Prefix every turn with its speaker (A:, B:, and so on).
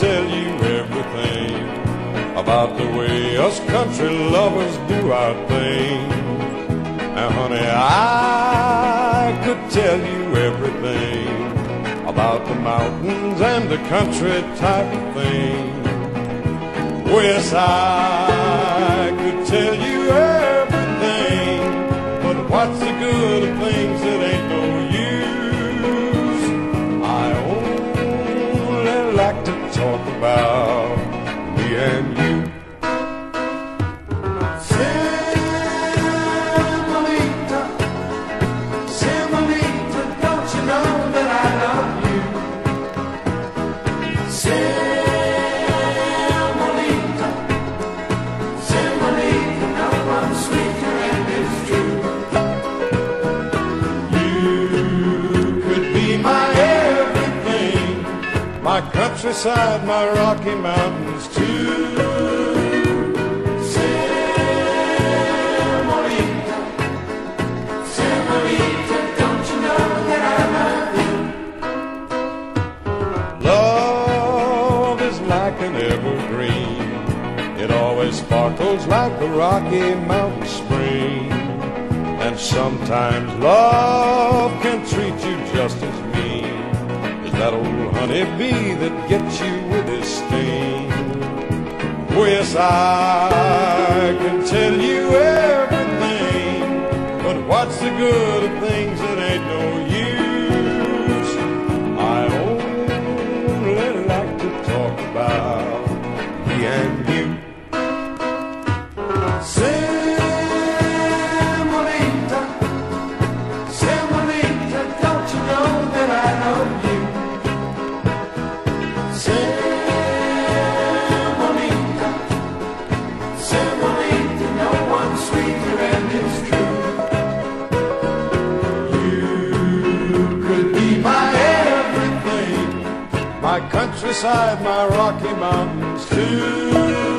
A: tell you everything about the way us country lovers do our thing. And honey, I could tell you everything about the mountains and the country type of thing. Yes, I could tell you everything, but what's the good of things that ain't no use? I only like to talk about me and you. My countryside, my Rocky Mountains too.
B: Señorita, Señorita, don't you know that I love you?
A: Love is like an evergreen. It always sparkles like a Rocky Mountain spring. And sometimes love can treat you just as mean as that old honeybee that gets you with his sting. Oh, yes, I can tell you everything, but what's the good of things that ain't no use? I only like to talk about me and you.
B: Señorita, Señorita, don't you know that I love you? Señorita, Señorita, no one sweeter and it's true.
A: You could be my everything, my countryside, my Rocky Mountains too.